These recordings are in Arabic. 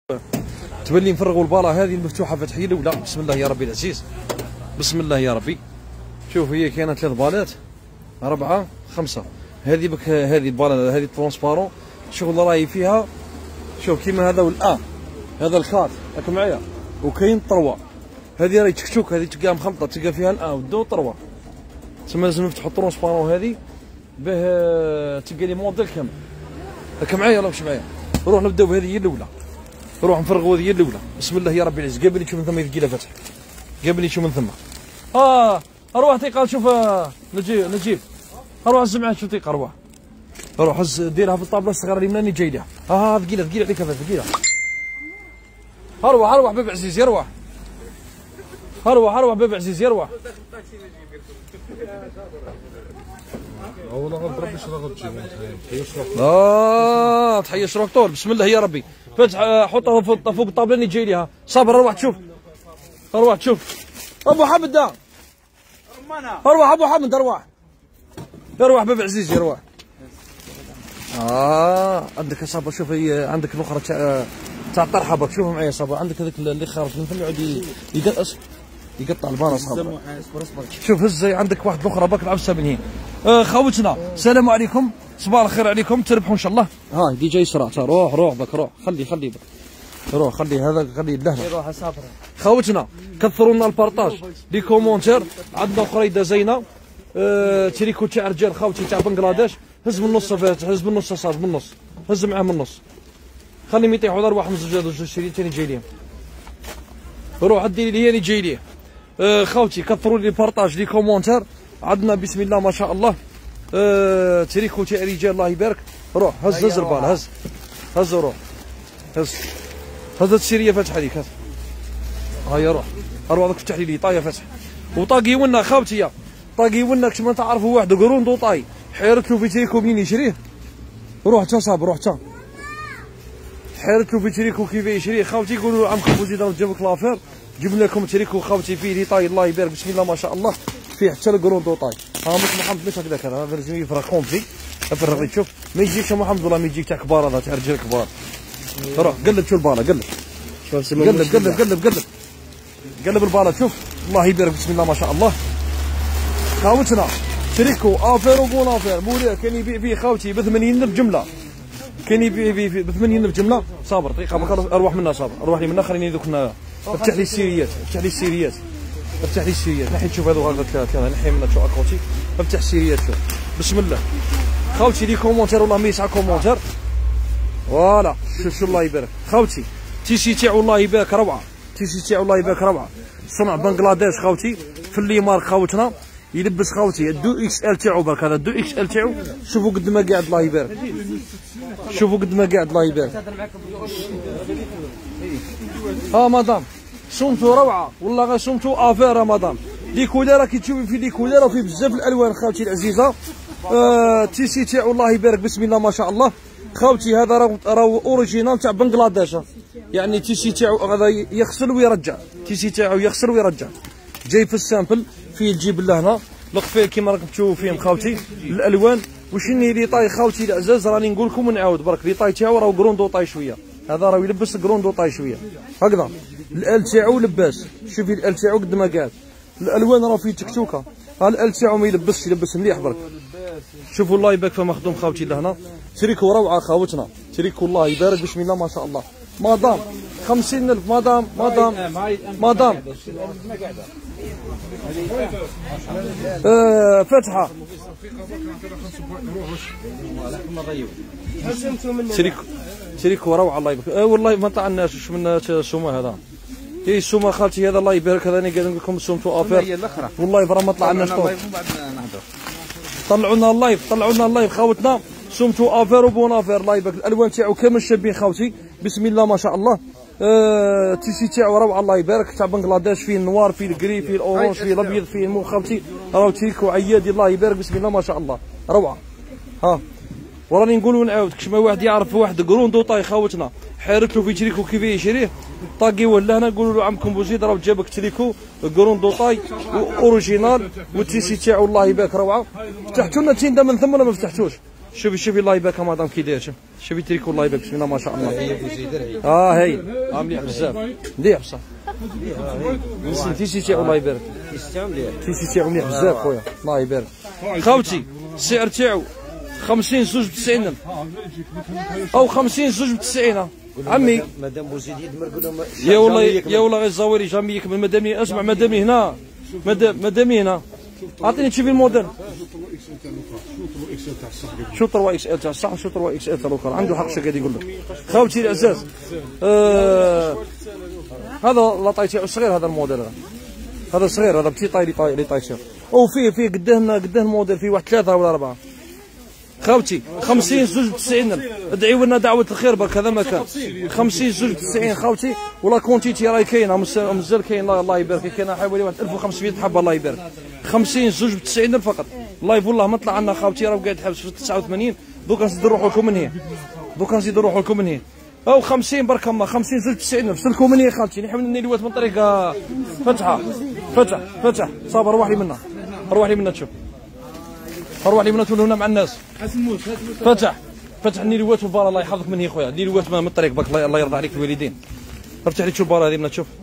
تبان لي نفرغوا الباله هذه المفتوحه فتحيه الاولى. بسم الله يا ربي العزيز، بسم الله يا ربي. شوف هي كاينه 3 بالات 4 5. هذه بك هذه الباله هذه ترونسبارون شغل راهي فيها. شوف كيما هذا والان هذا الكات راك معايا، وكاين طروه هذه راهي تشكشوك، هذه تلقاها مخلطه تلقى فيها الان والدو طروه. تسمى لازم نفتحوا الترونسبارون هذه باه تلقى لي موديل كامل. راك معايا ولا مش معايا؟ نروح نبداو بهذه هي الاولى، نروح نفرغوا هذه الاولى. بسم الله يا ربي العزيز. قبل نشوف من ثم ثقيله فتح، قبل نشوف من ثم. اروح ثقه. شوف نجيب اروح هز معاه. شوف ثقه اروح هز ديرها في الطابله الصغيره اللي مناني جاي لها. ثقيله عليك ثقيله. اروح باب عزيز يروح. اروح باب عزيز يروح. تحيه شروق طول. بسم الله يا ربي. فتح حطها فوق الطابله اللي جاي لها. صابر اروح تشوف. ابو حمد اروح ابو حمد اروح باب عزيز يروح. عندك صابر. شوف هي عندك الاخرى تاع طرحه بك. شوفوا معايا صابر. عندك هذاك اللي خارج من ثم يقعد يقطع البانه صابر. شوف هز عندك واحد الاخرى بك العب سابنين. خوتنا السلام عليكم، صباح الخير عليكم، تربحوا ان شاء الله. دي جاي سرعه. روح بك روح. خلي بك روح. خلي هذا خلي اللهنا. يروح صابر. خوتنا كثروا لنا البارطاج لي كومونتير. عندنا خريده زينه تريكو تاع رجال خوتي تاع بنغلاديش. هز من النص هز من النص صاد من النص. هز معاه من النص. خليهم يطيحوا على ارواح من زوج شريين ثاني جاي ليهم. روح عدي لي اللي جاي ليه. خوتي كثروا لي البارطاج لي كومونتير. عندنا بسم الله ما شاء الله تريكو تاع رجال الله يبارك. روح هز البال. هز وروح. هز السيريه فاتح عليك. هيا روح هذاك فتح لي طايه فتح. وطاقي ونا خاوتي طاقي ونا كما تعرفوا واحد قروندو طاي حيرت له في تريكو منين يشريه. روح تا صاب روح تا حيرت له في تريكو كيف يشريه. خاوتي يقولوا له عم خبوزي جاب لك لافير جبنا لكم تريكو خاوتي فيه لي طاي الله يبارك بسم الله ما شاء الله فيه حتى القروندو طاي. مش محمد مش هكذاك هذا لازم يفرق كومبلي. افرغ لي شوف ما يجيكش محمد والله ما يجيك تاع كبار هذا تاع رجال كبار. روح قلب شو الباله قلب الباله. شوف الله يبارك بسم الله ما شاء الله. خاوتنا تريكو افير وبون افير مولاه كان يبيع فيه خاوتي ب 80 بجمله. كان يبيع فيه ب 80 بجمله. صابر دقيقه بك اروح منها صابر. اروح لي منها خليني دوك افتح لي السيريات. نحي تشوف هذو كان نحي منها شو اكوتي. افتح السيريات شوف بسم الله. خاوتي لي كومونتير والله ما يسعى كومونتير. فوالا شو الله يبارك. خاوتي تيشي تاعو الله يبارك روعه. صنع بنغلاديش خاوتي في اللي مارك خاوتنا يلبس خاوتي الدو اكس ال تاعو برك. هذا الدو اكس ال تاعو شوفوا قد ما قاعد الله يبارك. مدام صمتو روعه والله غير صمتو افير مدام. لي كولير راكي تشوفي في لي كولير وفي بزاف الالوان خاوتي العزيزه. تيسي تاعو الله يبارك بسم الله ما شاء الله. خاوتي هذا راهو اوريجينال تاع بنغلاديش. يعني تيسي تاعو هذا يغسل ويرجع. جاي في السامبل فيه الجيب لهنا القفيل كيما راكم تشوفوا فيهم خاوتي. الالوان وشني لي طاي خاوتي العزاز راني نقول لكم ونعاود برك. لي طاي تاعو راهو كروندو طاي شويه. هذا راهو يلبس كروندو طاي شويه هكذا. الال تاعو لباس. شوفي الال تاعو قد ما قاعد. الالوان راهو فيه تكتوكه. الال تاعو ما يلبس مليح برك. شوفوا الله يبارك في مخدوم خاوتي لهنا. تريكو روعه خاوتنا. تريكو الله يبارك بسم الله ما شاء الله. مدام 50,000 مدام فتحه. تريكو روعه الله يبارك. والله ما طعناش شو من السومه هذا. السومه خالتي هذا الله يبارك. هذا انا قاعد نقول لكم سومتو افير والله فرا ما طلعناش. طلعوا لنا اللايف خاوتنا. سومتو افير وبون افير الله يبارك. الالوان تاعو كامل شابين خاوتي بسم الله ما شاء الله. تيشي تاعو روعه الله يبارك تاع بنغلاديش. فيه النوار فيه الكري فيه الاورانج فيه الابيض فيه المو خاوتي. راهو تيكو عيادي الله يبارك بسم الله ما شاء الله روعه. وراني نقول ونعاود كشما واحد يعرف واحد كروندو طاي خاوتنا حارت له في تريكو كيف يشريه طاقي ولا هنا نقولوا له عمكم بوزيد راه جابك تريكو كروندو طاي اوريجينال والتيسي تاعو الله يبارك روعه. فتحتوا لنا تيندا من ثم ولا ما فتحتوش؟ شوفي الله يبارك مدام كي داير. شوفي تريكو الله يبارك بسم الله ما شاء الله. هي مليح بزاف مليح بصح. تيسي تاعو الله يبارك. تيسي تاعو مليح بزاف خويا الله يبارك. خاوتي السعر تاعو 50 زوج ب90 او 50 زوج ب90 عمي. مدام بوزيد يدمر قول لهم يا والله غير الزواري جامي يكمل. مدامي اسمع مدامي هنا مدامي هنا اعطيني تشوفي الموديل. شو 3 اكس ال تاع الصح وشو 3 اكس ال تاع الاخر. عنده حق شي قاعد يقول لك. خاوتي العزاز هذا لاطاي تاعو صغير. هذا الموديل هذا صغير. هذا بتي طاي لي طاي تاعو. وفيه قداه الموديل فيه واحد 3 ولا 4. خاوتي 50 زوج ب90. ادعيو لنا دعوة الخير برك هذا المكان. 50 زوج ب90 خاوتي. ولا كونتيتي راهي كاينه مازال كاين الله يبارك. كاينه حوالي واحد 1500 حبه الله يبارك. 50 زوج ب90 فقط. لايف والله ما طلع عنا خاوتي. راه قاعد حبس في 89. دوكا نزيد نروحوا لكم من هنا. او 50 برك الله. 50 زوج ب90 فسلكوا من هنا خاوتي. نحاول نلوات من طريق فتحه صابر. روح لي منها تشوف. روح لي منها تولوا هنا مع الناس. فتح النيلوات والبارا الله يحفظك من هي خويا. النيلوات من الطريق برك الله يرضى عليك الوالدين. افتح لي تشوف البارا هذه منها تشوف.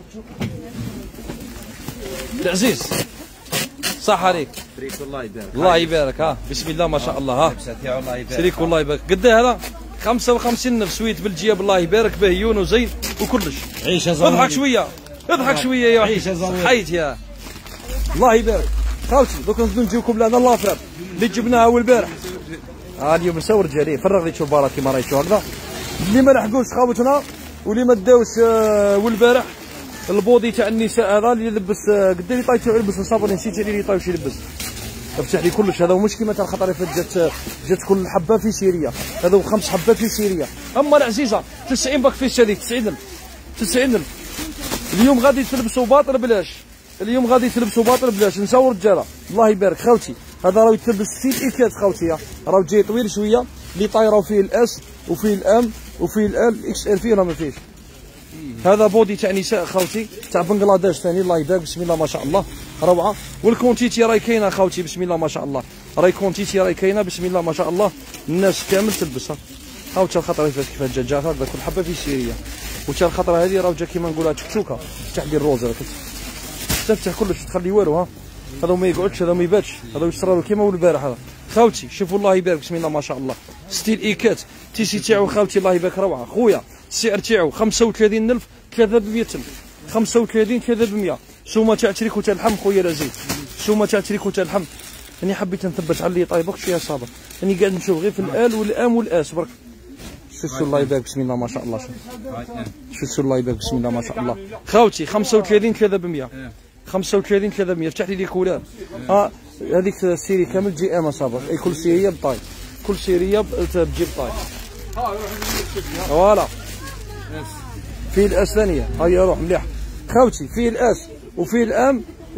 العزيز صح عليك. الله يبارك. ها بسم الله ما شاء الله. ها سريك الله يبارك. قد هذا 55 نفس سويت بالجياب الله يبارك به يون وزين وكلش. عيشه زين. اضحك شويه يا وحيد. حيت يا الله يبارك. خاوتي دوك نجيوكم لهنا اللافر اللي جبناها اول البارح. اليوم نساو رجالي. فرغ لي تشوف بارا كيما راهي تشوف هكذا. اللي ما لحقوش خاوتنا واللي ما داوش والبارح البودي تاع النساء هذا اللي يلبس قد اللي طايتو يلبس الصابون. نسيت اللي طايش يلبس. افتح لي كلش. هذا مش كيما تاع الخطر جات كل حبه في سيريا. هذا 5 حبات في سيريا. اما العزيزه 90 باك في هذيك 90,000. اليوم غادي تلبسوا باطل بلاش. نساو رجاله الله يبارك. خاوتي هذا راه يتلبس في الايكات خاوتي. راه جاي طويل شويه اللي طايره فيه الاس وفيه الام وفيه ال اكس ال. فيه ولا ما فيش؟ هذا بودي تاع نساء خاوتي تاع بنغلاديش ثاني الله يبارك بسم الله ما شاء الله روعه. والكونتيتي راهي كاينه خاوتي بسم الله ما شاء الله. راهي كونتيتي راهي كاينه بسم الله ما شاء الله. الناس كامل تلبسها خاوتي. الخطره كيفاش جا هكذا كل حبه في سيريا. وتا الخطره هذه راه جا كيما نقولها تشكشوكه. تفتح ديال الروز تفتح كلش تخلي والو. ها هذا ما يقعدش هذا ما يباتش. هذا يصرى له كيما هو البارح. هذا خاوتي شوفوا الله يبارك بسم الله ما شاء الله. ستيل ايكات تيسي تاعو خاوتي الله يبارك روعه. خويا السعر تاعو 35,000 300,000 35 300. سومه تاع تريكو تاع اللحم خويا العزيز. سومه تاع تريكو تاع اللحم. راني حبيت نثبت على اللي طايبك شويه صابر. راني قاعد نشوف غير في الال والام والاس برك. شوفوا الله يبارك بسم الله ما شاء الله. شوفوا الله يبارك بسم الله ما شاء الله. خاوتي 35 300. 35 300. فتح لي كولار. هذيك السيري كامل جي ام صابر. اي كل سيريه بطاي. كل سيريه بتجيب طاي. فوالا فيه الاس ثانيه. هيا روح مليح خاوتي. فيه الاس وفيه الام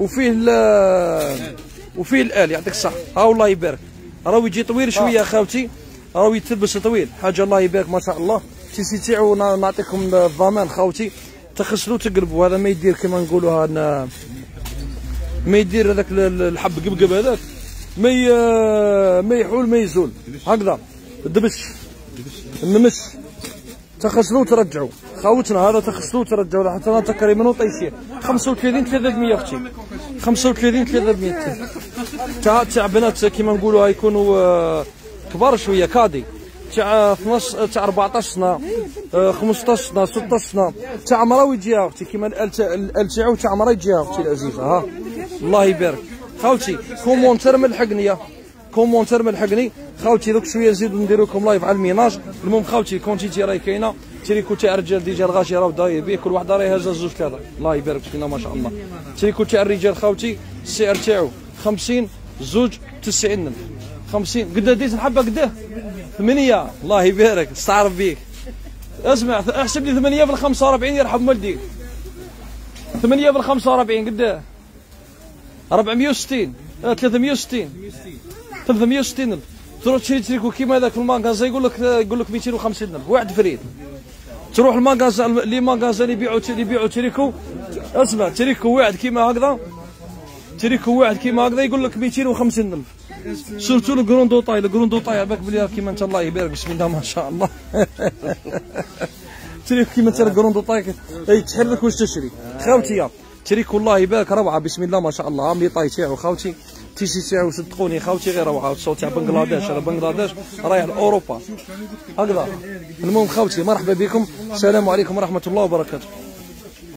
وفيه الال يعطيك الصح. ها والله يبارك. راهو يجي طويل شويه خاوتي. راهو يتلبس طويل حاجه الله يبارك ما شاء الله. تيسي تاعو نعطيكم الضمان خاوتي. تغسلوا تقلبوا. هذا ما يدير كما نقولوا ما يدير هذاك الحب قبقب هذاك ما يحول ما يزول هكذا. الدبش النمش تغسلوا ترجعوا خاوتنا. هذا تغسلوا ترجعوا حتى انا تقريبا طيشيه. 35 300 اختي. 35 300 تاع بنات كيما نقولوا يكونوا كبار شويه كادي. تاع 12 تاع 14 سنه 15 سنه 16 سنه. تاع مرا يجيها اختي كيما الال تاعو تاع مرا يجيها اختي العزيزه. ها الله يبارك خاوتي. كومونتر ملحقني خاوتي. دوك شويه نزيدو نديرو لكم لايف على الميناج. المهم خاوتي كونتيتي راهي كاينه. تريكو تاع الرجال ديجا الغاشي راه داير به. كل واحد راهي هازه زوج ثلاثه الله يبارك فينا ما شاء الله. تريكو تاع الرجال خاوتي السعر تاعو 50 زوج 90. 50 قدا ديت الحبه قداه 8 الله يبارك استعرف بيك. اسمع احسب لي 8 في 45 يرحم والديك. 8 في 45 قداه 460 360 360 تروح تشري تريكو كيما هذاك في الماغازا يقول لك 250,000 واحد فريد. تروح الماغازا لي ماغازا اللي يبيعوا تريكو. اسمع تريكو واحد كيما هكذا تريكو واحد كيما هكذا يقول لك 250,000. سورتو الكروندو طاي، الكروندو طاي على بالك بلي كيما انت الله يبارك بسم الله ما شاء الله. تريكو كيما انت الكروندو طاي تحرك واش تشري خاوتي. تريكو الله يبارك روعه بسم الله ما شاء الله. ملي طاي تاعو خاوتي تيشي تاعو صدقوني خاوتي غير روعه. الصوت تاع بنغلاديش، راه بنغلاديش راهي لاوروبا هكذا. المهم خاوتي مرحبا بكم، السلام عليكم ورحمه الله وبركاته.